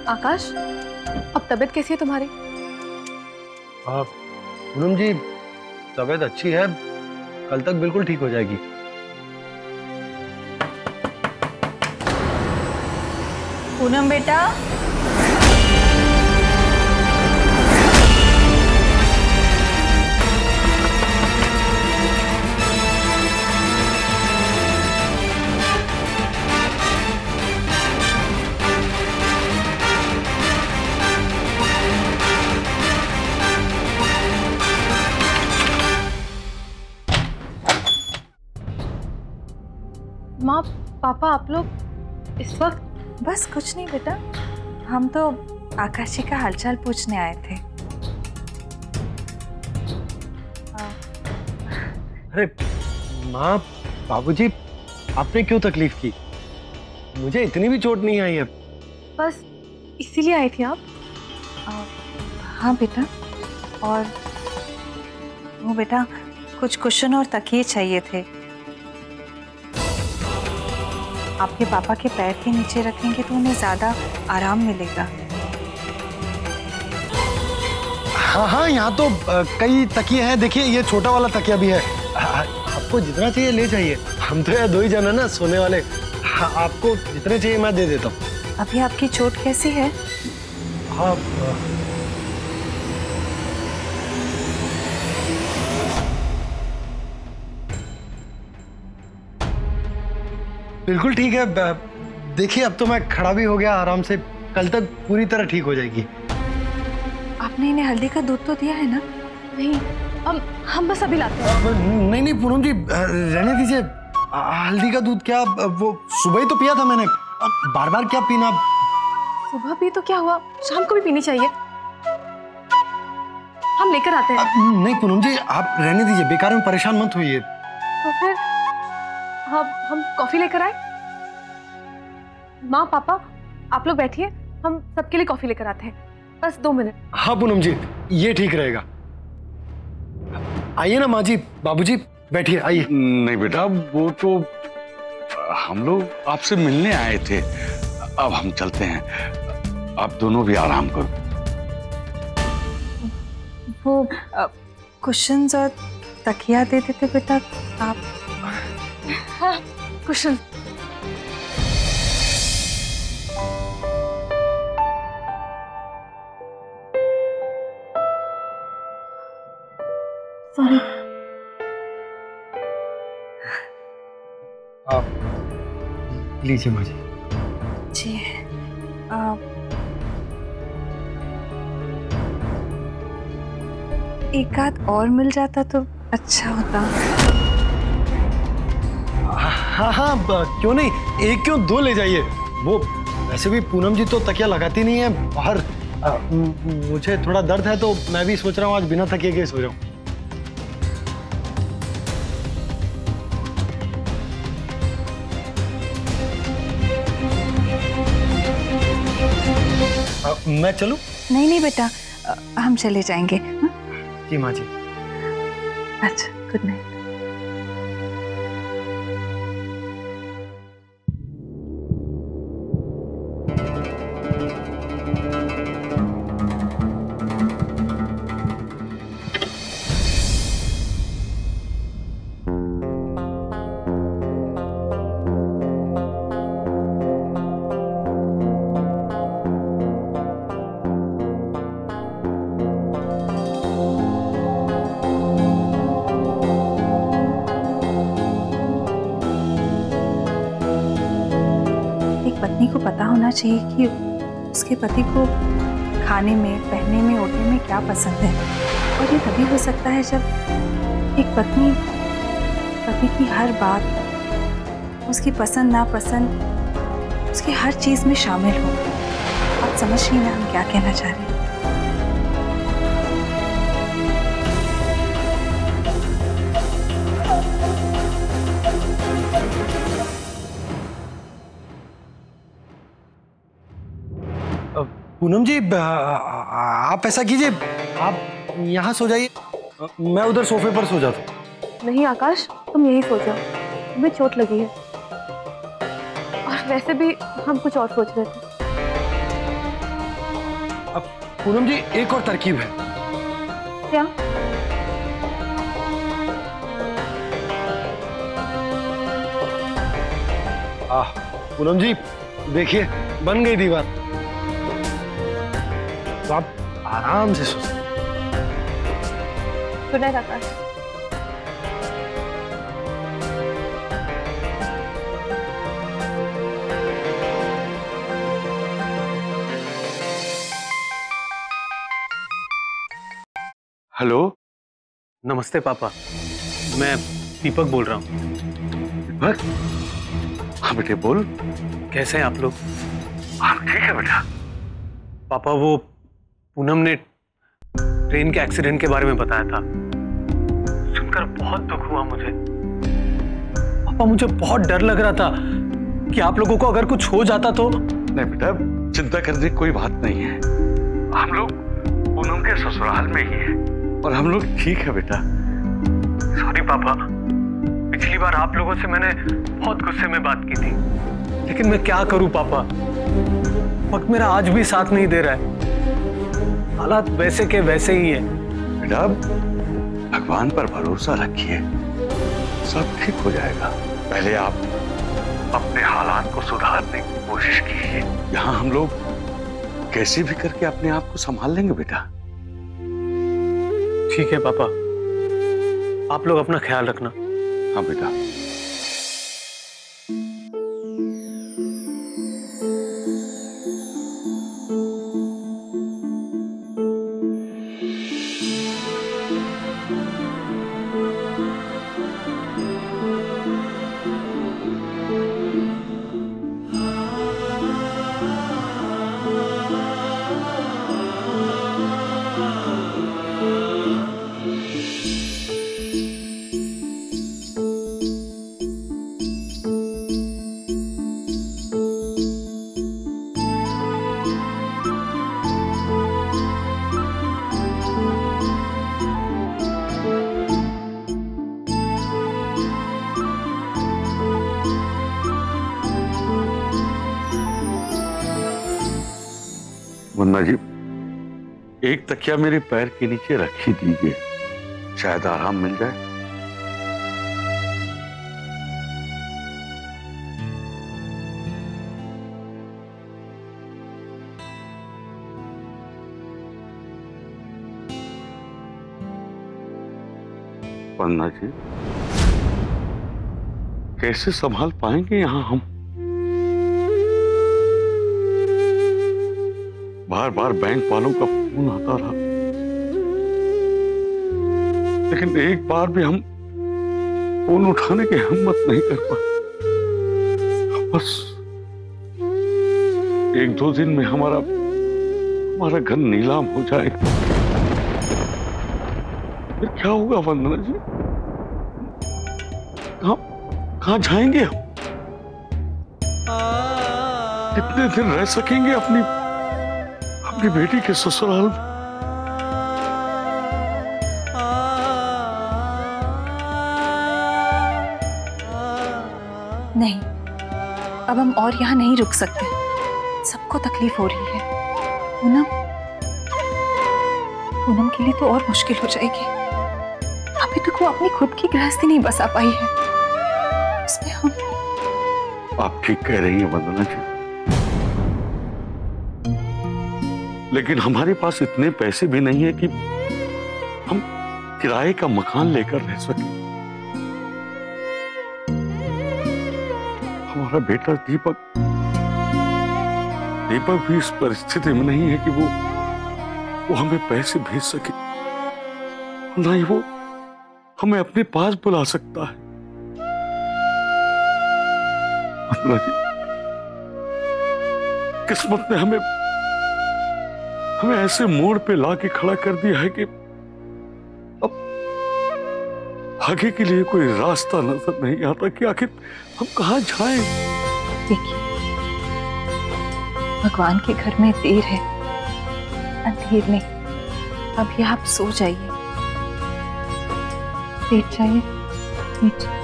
आकाश, अब तबीयत कैसी है तुम्हारी? पूनम जी, तबीयत अच्छी है, कल तक बिल्कुल ठीक हो जाएगी। पूनम बेटा, माँ पापा आप लोग इस वक्त? बस कुछ नहीं बेटा, हम तो आकाश जी का हालचाल पूछने आए थे। अरे माँ, बाबूजी, आपने क्यों तकलीफ की? मुझे इतनी भी चोट नहीं आई है। बस इसीलिए आई थी आप? हाँ बेटा, और वो बेटा कुछ कुशन और तकिए चाहिए थे। आपके पापा के पैर के नीचे रखेंगे तो उन्हें ज्यादा आराम मिलेगा। हाँ हाँ, यहाँ तो कई तकिए हैं। देखिए, ये छोटा वाला तकिया भी है। आपको जितना चाहिए ले जाइए। हम तो यार 2 ही जन है ना सोने वाले। आपको जितने चाहिए मैं दे देता हूँ। अभी आपकी चोट कैसी है? हाँ, बिल्कुल ठीक है। देखिए, अब तो मैं खड़ा भी हो गया आराम से। कल तक पूरी तरह ठीक हो जाएगी। आपने इन्हें हल्दी का दूध तो दिया है ना? नहीं, हम बस अभी लाते हैं। नहीं नहीं पूनम जी, रहने दीजिए। हल्दी का दूध क्या, वो सुबह ही तो पिया था मैंने। बार बार क्या पीना? सुबह पी तो क्या हुआ, शाम को भी पीनी चाहिए। हम लेकर आते हैं। नहीं पूनम जी, आप रहने दीजिए, बेकार में परेशान मत होइए। तो फिर हम कॉफी लेकर आए? माँ पापा आप लोग बैठिए, हम सबके लिए कॉफी लेकर आते हैं। बस 2 मिनट। हाँ पूनम जी, ये ठीक रहेगा। आइए ना माँ जी, बाबूजी, बैठिए, आइए। नहीं बेटा, वो तो हम लोग आपसे मिलने आए थे। अब हम चलते हैं, आप दोनों भी आराम करो। वो कुशन्स और तकिया दे देते बेटा आप। हाँ, कुशन। सॉरी। आप लीजिए माँ जी। जी, एक आध और मिल जाता तो अच्छा होता। हाँ हाँ, क्यों नहीं, 1 क्यों 2 ले जाइए। वो वैसे भी पूनम जी तो तकिया लगाती नहीं है। और मुझे थोड़ा दर्द है तो मैं भी सोच रहा हूँ आज बिना तकिए के सो जाऊं। मैं चलूं? नहीं नहीं बेटा, हम चले जाएंगे। जी माँ जी। अच्छा, गुड नाइट। पत्नी को पता होना चाहिए कि उसके पति को खाने में, पहनने में, ओढ़ने में क्या पसंद है। और ये तभी हो सकता है जब एक पत्नी पति की हर बात, उसकी पसंद नापसंद, उसकी हर चीज में शामिल हो। आप समझ रही हैं हम क्या कहना चाह रहे हैं? पूनम जी, आप ऐसा कीजिए, आप यहाँ सो जाइए, मैं उधर सोफे पर सो जाता हूँ। नहीं आकाश, तुम यही सो जाओ, तुम्हें चोट लगी है। और वैसे भी हम कुछ और सोच रहे थे। पूनम जी एक और तरकीब है। क्या? पूनम जी देखिए बन गई दीवार, तो आप आराम से सो सकते। Good night Akash. हेलो। नमस्ते पापा, मैं दीपक बोल रहा हूँ। दीपक? हाँ बेटे बोल। कैसे हैं आप लोग? हाँ ठीक है बेटा। पापा वो पूनम ने ट्रेन के एक्सीडेंट के बारे में बताया था, सुनकर बहुत दुख हुआ मुझे। पापा मुझे बहुत डर लग रहा था कि आप लोगों को अगर कुछ हो जाता तो। नहीं बेटा, चिंता करने की कोई बात नहीं है। हम लोग पूनम के ससुराल में ही हैं और हम लोग ठीक है बेटा। सॉरी पापा, पिछली बार आप लोगों से मैंने बहुत गुस्से में बात की थी, लेकिन मैं क्या करूं पापा, वक्त मेरा आज भी साथ नहीं दे रहा है। हालात वैसे के वैसे ही है। बेटा भगवान पर भरोसा रखिए, सब ठीक हो जाएगा। पहले आप अपने हालात को सुधारने की कोशिश कीजिए। यहाँ हम लोग कैसे भी करके अपने आप को संभाल लेंगे बेटा। ठीक है पापा, आप लोग अपना ख्याल रखना। हाँ बेटा। वंदना जी, एक तकिया मेरे पैर के नीचे रख ही दीजिए, शायद आराम मिल जाए। वंदना जी, कैसे संभाल पाएंगे यहां हम? बार बार बैंक वालों का फोन आता रहा, लेकिन एक बार भी हम फोन उठाने की हिम्मत नहीं कर पाए। बस एक दो दिन में हमारा घर नीलाम हो जाएगा। फिर क्या होगा वंदना जी? कहां जाएंगे हम? कितने दिन रह सकेंगे अपनी बेटी के ससुराल में? नहीं, अब हम और यहाँ नहीं रुक सकते। सबको तकलीफ हो रही है। पूनम के लिए तो और मुश्किल हो जाएगी। अभी तक वो अपनी खुद की गृहस्थी नहीं बसा पाई है, उसमें हम। आप ठीक कह रही हैं वंदना जी, लेकिन हमारे पास इतने पैसे भी नहीं है कि हम किराए का मकान लेकर रह सकें। हमारा बेटा दीपक भी इस परिस्थिति में नहीं है कि वो हमें पैसे भेज सके, ना ही वो हमें अपने पास बुला सकता है। वंदना जी, किस्मत ने हमें ऐसे मोड़ पे लाके खड़ा कर दिया है कि अब आगे के लिए कोई रास्ता नजर नहीं आता कि आखिर हम कहां जाएं। देखिए, भगवान के घर में देर है, अंधेर नहीं। अभी आप सो जाइए, लेट जाइए, लेट जाइए।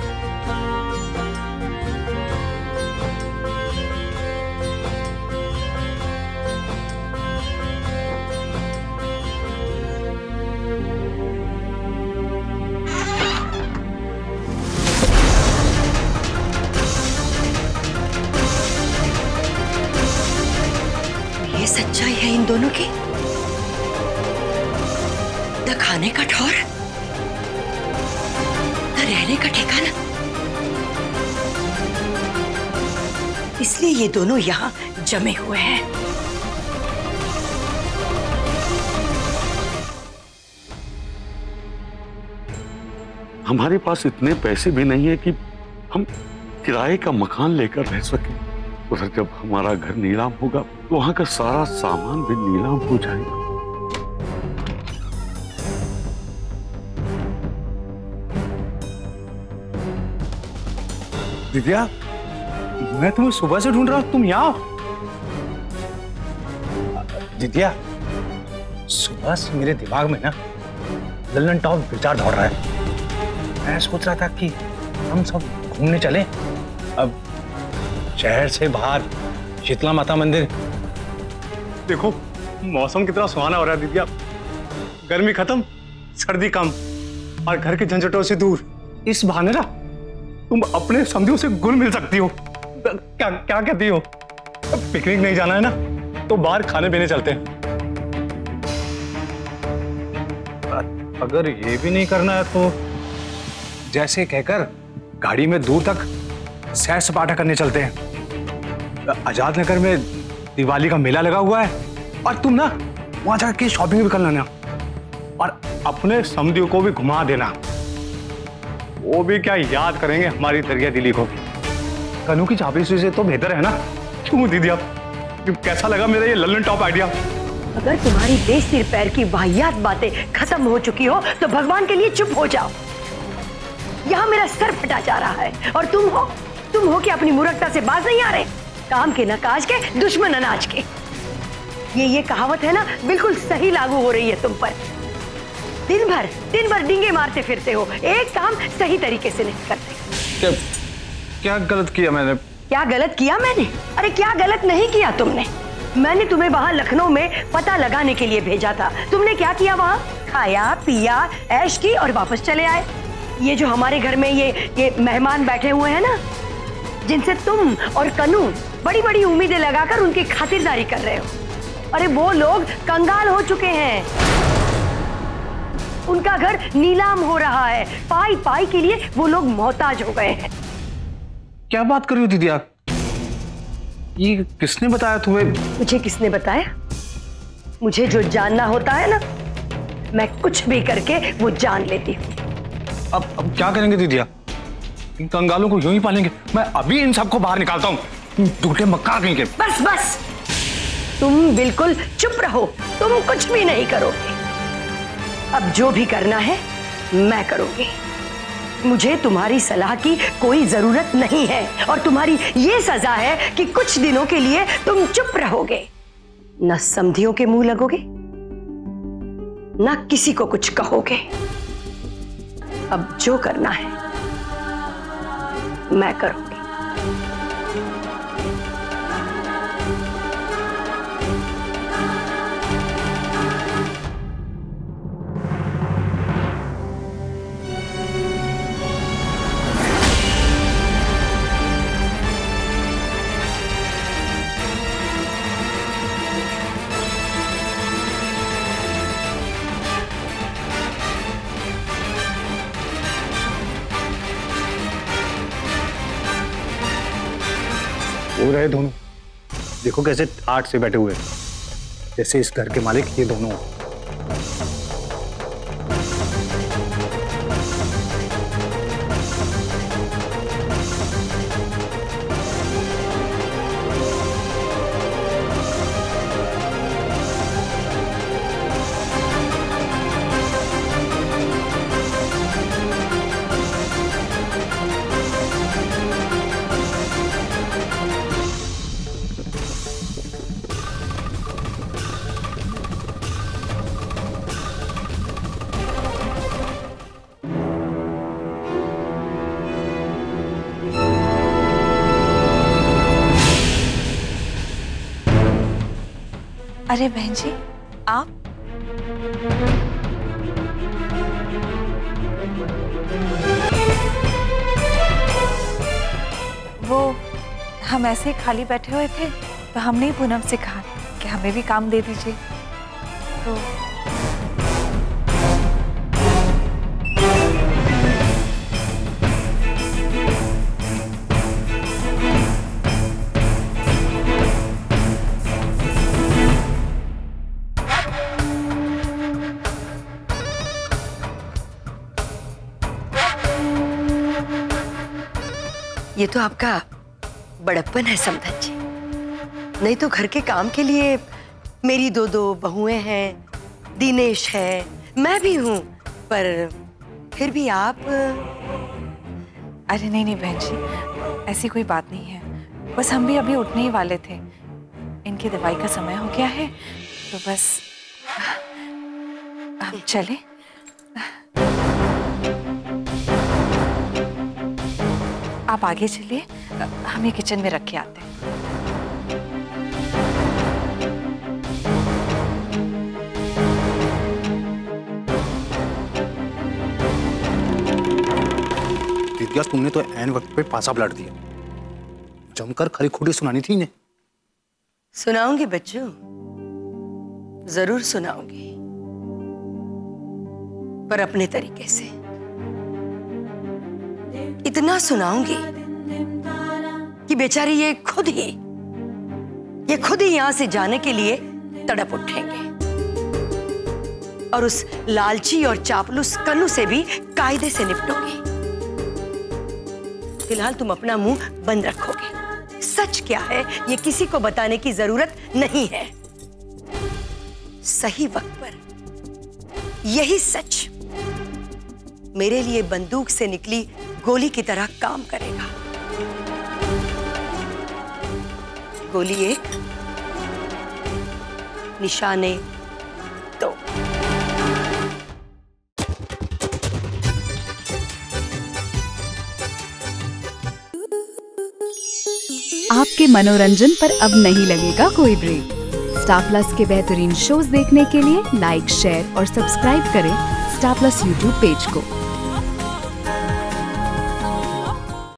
सच्चाई है इन दोनों की? न खाने का ठौर, न रहने का ठिकाना। इसलिए ये दोनों यहाँ जमे हुए हैं। हमारे पास इतने पैसे भी नहीं है कि हम किराए का मकान लेकर रह सके। उधर जब हमारा घर नीलाम होगा तो वहां का सारा सामान भी नीलाम हो जाएगा। दिव्या, मैं तुम्हें सुबह से ढूंढ रहा हूं, तुम यहाँ आओ। दिव्या, सुबह से मेरे दिमाग में ना लल्लन टॉप विचार दौड़ रहा है। मैं सोच रहा था कि हम सब घूमने चले, अब शहर से बाहर शीतला माता मंदिर। देखो मौसम कितना सुहाना हो रहा है दिव्या, गर्मी खत्म, सर्दी कम और घर के झंझटों से दूर। इस बहाने ना तुम अपने समझियों से घुल मिल सकती हो। क्या क्या कहती हो? पिकनिक नहीं जाना है ना तो बाहर खाने पीने चलते हैं। अगर ये भी नहीं करना है तो जैसे कहकर गाड़ी में दूर तक सैर सपाटा करने चलते हैं। आजाद नगर में दिवाली का मेला लगा हुआ है और तुम ना वहां जाके शॉपिंग भी कर लेना और अपने समधियों को भी घुमा देना। वो भी क्या याद करेंगे हमारी दरिया दिली को। कनू की चाबी से तो बेहतर है ना। क्यों दीदी, आप कैसा लगा मेरा ये लल्लन टॉप आइडिया? अगर तुम्हारी बेसिर पैर की वाहियात बातें खत्म हो चुकी हो तो भगवान के लिए चुप हो जाओ। यहाँ मेरा सर फटा जा रहा है और तुम हो कि अपनी मूर्खता से बाज नहीं आ रहे। काम के न काज के, दुश्मन अनाज के। ये कहावत है ना, बिल्कुल सही लागू हो रही है तुम पर। दिन भर डींगे मारते फिरते हो, एक काम सही तरीके से नहीं करते। क्या गलत किया मैंने? क्या गलत किया मैंने? अरे क्या गलत नहीं किया तुमने। मैंने तुम्हें वहां लखनऊ में पता लगाने के लिए भेजा था। तुमने क्या किया? वहां खाया पिया, ऐश की और वापस चले आए। ये जो हमारे घर में ये मेहमान बैठे हुए हैं ना, जिनसे तुम और कनू बड़ी बड़ी उम्मीदें लगाकर उनकी खातिरदारी कर रहे हो, अरे वो लोग कंगाल हो चुके हैं। उनका घर नीलाम हो रहा है। पाई पाई के लिए वो लोग मोहताज हो गए हैं। क्या बात कर रही हो दीदी आप? ये किसने बताया तुम्हें? मुझे किसने बताया? मुझे जो जानना होता है ना, मैं कुछ भी करके वो जान लेती हूँ। अब क्या करेंगे दीदिया? इन कंगालों को यूं ही पालेंगे? मैं अभी इन सबको बाहर निकालता हूँ। झूठे मक्कार कहीं के। बस तुम बिल्कुल चुप रहो। तुम कुछ भी नहीं करोगे। अब जो भी करना है मैं करूंगी। मुझे तुम्हारी सलाह की कोई जरूरत नहीं है और तुम्हारी ये सजा है कि कुछ दिनों के लिए तुम चुप रहोगे, न समधियों के मुंह लगोगे, न किसी को कुछ कहोगे। अब जो करना है मैं करूंगी। वो रहे दोनों, देखो कैसे आठ से बैठे हुए, जैसे इस घर के मालिक ये दोनों। अरे बहन जी, आप? वो हम ऐसे ही खाली बैठे हुए थे तो हमने ही पूनम से कहा क्या हमें भी काम दे दीजिए। तो ये तो आपका बड़प्पन है समधन जी। नहीं तो घर के काम के लिए मेरी दो बहुएं हैं, दिनेश है, मैं भी हूं, पर फिर भी आप। अरे नहीं बहन जी, ऐसी कोई बात नहीं है। बस हम भी अभी उठने ही वाले थे। इनकी दवाई का समय हो गया है, तो बस हम चले। आप आगे चलिए, हम ये किचन में रख के आते हैं। दीदी तुमने तो ऐन वक्त पे पासा पलट दिया। जमकर खरी खोटी सुनानी थी इन्हें। सुनाऊंगी बच्चों, जरूर सुनाऊंगी, पर अपने तरीके से। इतना सुनाऊंगी कि बेचारी ये खुद ही यहां से जाने के लिए तड़प उठेंगे, और उस लालची और चापलूस कन्नू से भी कायदे से निपटोगे। फिलहाल तुम अपना मुंह बंद रखोगे। सच क्या है ये किसी को बताने की जरूरत नहीं है। सही वक्त पर यही सच मेरे लिए बंदूक से निकली गोली की तरह काम करेगा। गोली एक, निशाने दो। आपके मनोरंजन पर अब नहीं लगेगा कोई ब्रेक। स्टार प्लस के बेहतरीन शोज देखने के लिए लाइक, शेयर और सब्सक्राइब करें स्टार प्लस यूट्यूब पेज को।